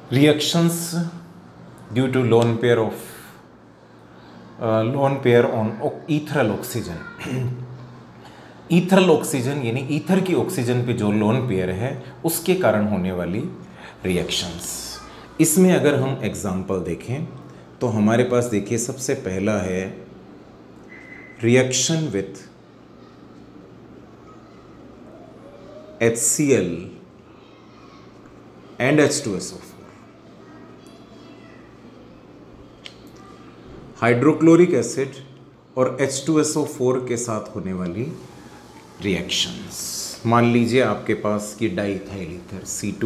reactions due to lone pair on ethereal oxygen. Ethereal oxygen यानी ether की oxygen पे जो लोन पेयर है उसके कारण होने वाली रिएक्शंस. इसमें अगर हम एग्जांपल देखें तो हमारे पास देखिए सबसे पहला है reaction with HCl and H2SO4. Hydrochloric acid और H2SO4 के साथ होने वाली रिएक्शंस. मान लीजिए आपके पास ये डाईइथाइल ईथर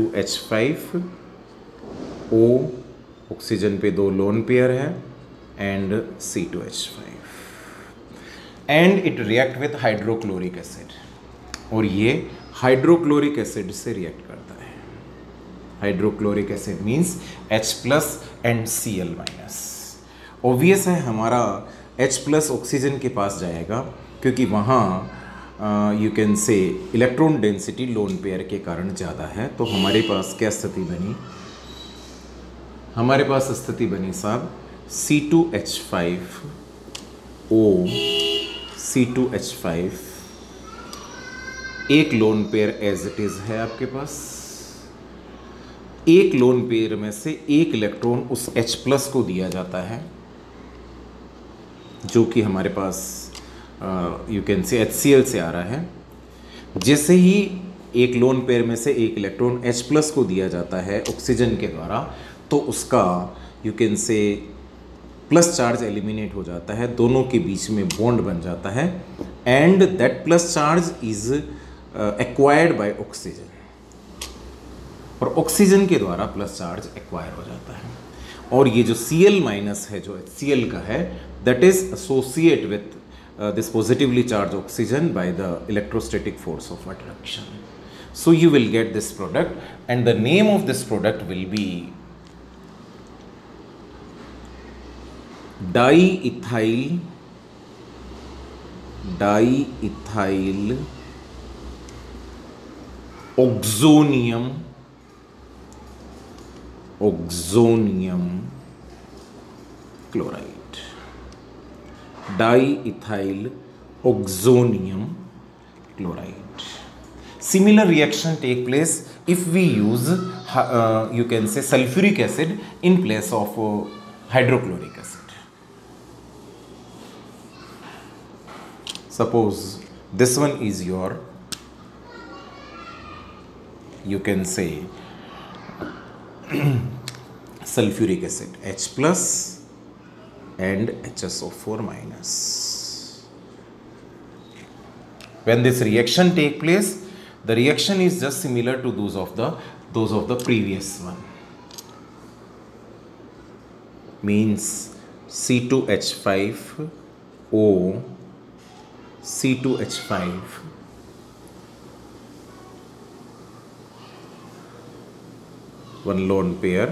C2H5O, ऑक्सीजन पे 2 लोन पेयर है, and C2H5, and it react with hydrochloric acid. और ये हाइड्रोक्लोरिक एसिड से रिएक्ट करता है. Hydrochloric acid means H+ and Cl-. Obvious है हमारा H+ ऑक्सीजन के पास जाएगा क्योंकि वहाँ you can say electron density lone pair के कारण ज़्यादा है. तो हमारे पास क्या स्थिति बनी? हमारे पास स्थिति बनी साहब C2H5O, C2H5 एक lone pair as it is है आपके पास. एक लोन पेयर में से एक इलेक्ट्रॉन उस H+ को दिया जाता है जो कि हमारे पास यू कैन से HCl से आ रहा है. जैसे ही एक लोन पेयर में से एक इलेक्ट्रॉन H+ को दिया जाता है ऑक्सीजन के द्वारा तो उसका you can say plus charge eliminate हो जाता है, दोनों के बीच में बॉन्ड बन जाता है, and that plus charge is acquired by oxygen. और ऑक्सीजन के द्वारा प्लस चार्ज एक्वायर हो जाता है. और ये जो Cl- है जो HCl का है that is associate with this positively charged oxygen by the electrostatic force of attraction. So you will get this product, and the name of this product will be diethyl oxonium chloride. Diethyl oxonium chloride. Similar reaction take place if we use you can say sulfuric acid in place of hydrochloric acid. Suppose this one is your you can say sulfuric acid H+ and HSO4-. When this reaction take place, the reaction is just similar to those of the previous one. Means C2H5O, C2H5 one lone pair,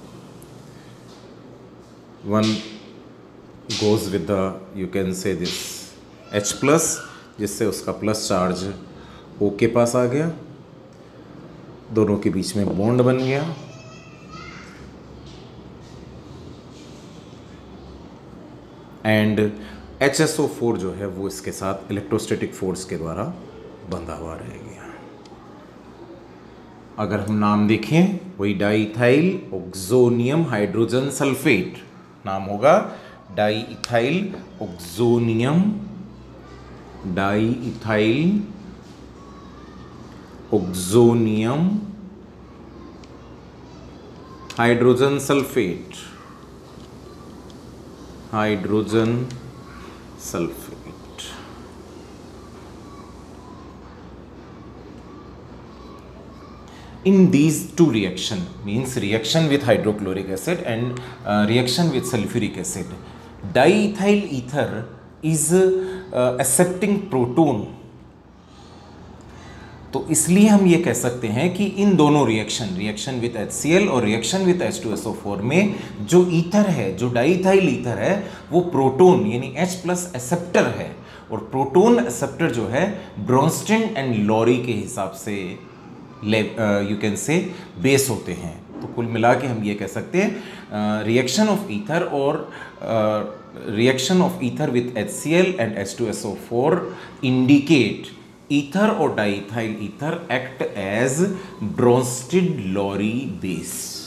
one goes with the you can say this H+, जिससे उसका plus charge O के पास आ गया, दोनों के बीच में bond बन गया, and HSO4 जो है वो इसके साथ इलेक्ट्रोस्टैटिक फोर्स के द्वारा बंधा हुआ रह गया. अगर हम नाम देखें वही डाईइथाइल ऑक्सोनियम हाइड्रोजन सल्फेट नाम होगा. Diethyl oxonium hydrogen sulphate in these two reaction means reaction with hydrochloric acid and reaction with sulfuric acid, diethyl ether is accepting proton. तो इसलिए हम ये कह सकते हैं कि इन दोनों रिएक्शन विथ HCl और रिएक्शन विथ H2SO4 में जो ईथर है, जो डाईइथाइल ईथर है, वो प्रोटोन यानी H+ एक्सेप्टर है. और प्रोटोन एक्सेप्टर जो है ब्रोंस्टेन एंड लॉरी के हिसाब से यू कैन से बेस होते हैं. तो कुल मिला के हम ये कह सकते हैं रिएक्शन ऑफ ईथर और reaction of ether with HCl and H2SO4 indicate ether और diethyl ether act as Bronsted Lowry base.